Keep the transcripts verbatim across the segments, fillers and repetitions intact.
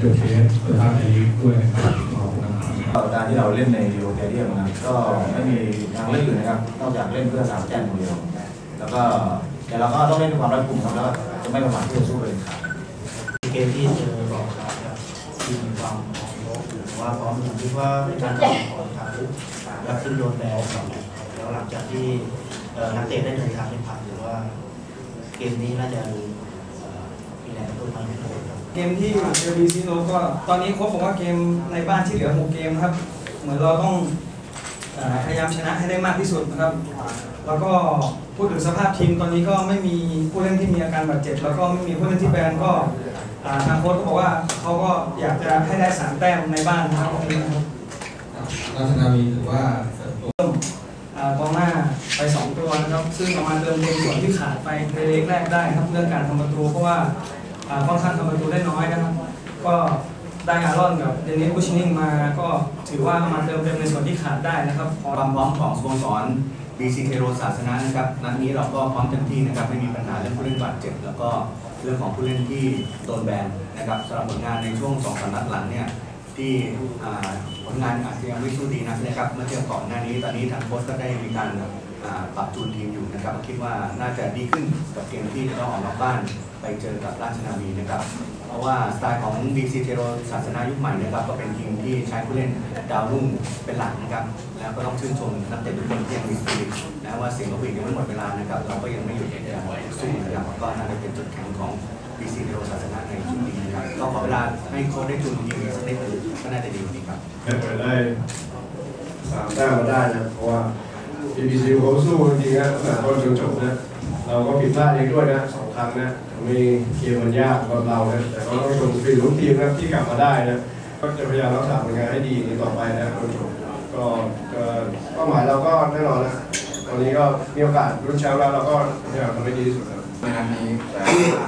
จบเทสสุดท้ายในลีกด้วยนะครับขอบคุณนะครับการที่เราเล่นในโรเตเรียมนะก็ไม่มีทางเลือกอื่นนะครับนอกจากเล่นเพื่อสามแต้มคนเดียวแล้วก็แต่เราก็ต้องเล่นด้วยความรักกลุ่มครับแล้วจะไม่ประมาทที่จะสู้เลยครับเกมที่เจอบอกครับทีมความของโลกหรือว่าพร้อมผมคิดว่าเป็นการทำของทางลุกแล้วขึ้นโดนแบนแล้วหลังจากที่นักเตะได้เดินทางเป็นพันหรือว่าเกมนี้น่าจะมีแรงกระตุ้นมากขึ้นเกมที่เอลบีซีโร่ก็ตอนนี้โค้ชบอกว่าเกมในบ้านที่เหลือหกเกมครับเหมือนเราต้องพยายามชนะให้ได้มากที่สุดนะครับแล้วก็พูดถึงสภาพทีมตอนนี้ก็ไม่มีผู้เล่นที่มีอาการบาดเจ็บแล้วก็ไม่มีผู้เล่นที่แบนก็ทางโค้ชก็บอกว่าเขาก็อยากจะให้ได้สามแต้มในบ้านนะครับราชนาวีถือว่าเพิ่มกองหน้าไปสองตัวนะครับซึ่งประมาณเติมเต็มส่วนที่ขาดไปในเลกแรกได้ครับเรื่องการทำประตูเพราะว่าค่อนข้างทำประตูได้น้อยนะครับก็ได้อารอนกับเดนิสบูชินิงมาก็ถือว่ามาเติมเต็มในส่วนที่ขาดได้นะครับความพร้อมของสโมสรบีซีเทโรศาสนานะครับนัดนี้เราก็พร้อมเต็มที่นะครับไม่มีปัญหาเรื่องผู้เล่นบาดเจ็บแล้วก็เรื่องของผู้เล่นที่โดนแบนนะครับสำหรับผลงานในช่วงสองสามนัดหลังเนี่ยที่ผลงานอาจจะยังไม่สู้ดีนักนะครับเมื่อเทียบก่อนหน้านี้ตอนนี้ทางโค้ชก็ได้มีการปรับจูนทีมอยู่นะครับคิดว่าน่าจะดีขึ้นกับเกมที่จะต้องออกนอกบ้านไปเจอกับราชนาวีนะครับเพราะว่าสไตล์ของ บี ซี เทโรศาสนายุคใหม่นะครับก็เป็นทีมที่ใช้ผู้เล่นดาวรุ่งเป็นหลักนะครับแล้วก็ต้องชื่นชมนักเตะทุกคนที่ยังมีสปิริตนะว่าเสียงกรีดยังไม่หมดเวลานะครับเราก็ยังไม่หยุดที่จะสู้นะครับก็น่าจะเป็นจุดแข็งของ บี ซี เทโรศาสนาในชุดนี้นะครับก็ขอเวลาให้โค้ชได้จูนทีมสักนิดนึงก็น่าจะดีกว่านี้ครับได้สามแต้มมาได้นะเพราะว่า บี บี ซี เขาสู้จริงๆนะตั้งแต่ต้นจนจบนะเราก็ผิดพลาดเองด้วยนะสองครั้งนะมีเกมมันยากสำหรับเรานะแต่ก็ต้องชมสปิริตของทีมนะที่กลับมาได้นะก็จะพยายามรักษาผลงานให้ดีต่อไปนะก็เป้าหมายเราก็แน่นอนนะตอนนี้ก็มีโอกาสลุ้นแชมป์แล้วเราก็พยายามทำให้ดีที่สุดครับในนัดนี้แต่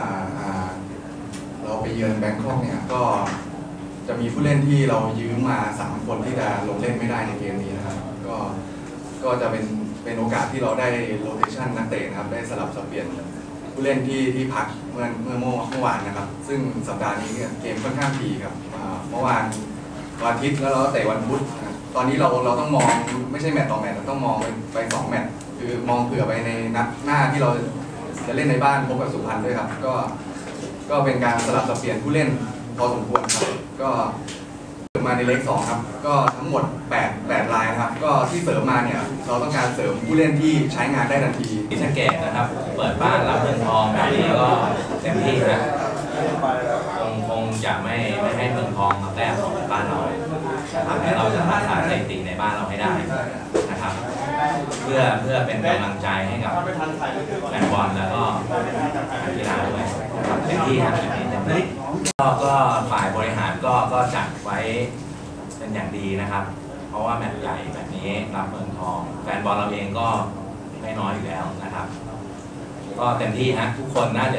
เราไปเยือนแบงคอกเนี่ยก็จะมีผู้เล่นที่เรายืมมาสามคนที่จะลงเล่นไม่ได้ในเกมนี้นะครับก็ก็จะเป็นเป็นโอกาสที่เราได้โรเทชันนักเตะนะครับได้สลับสับเปลี่ยนผู้เล่นที่ที่พักเมื่อเมื่อเมื่อวานนะครับซึ่งสัปดาห์นี้เกมค่อนข้างดีครับเมื่อวานวันอาทิตย์แล้วเราเตะวันพุธตอนนี้เราเราต้องมองไม่ใช่แมตต์ต่อแมตต์เราต้องมองไปไปสองแมตต์คือมองเผื่อไปในนัดหน้าที่เราจะเล่นในบ้านพบกับสุพรรณด้วยครับก็ก็เป็นการสลับสับเปลี่ยนผู้เล่นพอสมควรครับก็มาในเลขสองครับก็ทั้งหมดแปด แปดรายครับก็ที่เสริมมาเนี่ยเราต้องการเสริมผู้เล่นที่ใช้งานได้ทันทีที่สังเกตนะครับเปิดบ้านรับเมืองทองแบบนี้ก็เต็มที่นะคงคงจะไม่ไม่ให้เมืองทองมาแต้มของบ้านเราทำให้เราจะรักษาสถิติในบ้านเราให้ได้นะครับเพื่อเพื่อเป็นกำลังใจให้กับแฟนบอลแล้วก็นักกีฬาด้วยเต็มที่ครับเต็มที่ก็ก็ฝ่ายบริหารก็ก็จัดไว้เป็นอย่างดีนะครับ เพราะว่าแมตช์ใหญ่แบบนี้รับเมืองทองแฟนบอลเราเองก็ไม่น้อยอยู่แล้วนะครับก็เต็มที่ฮะทุกคนน่าจะ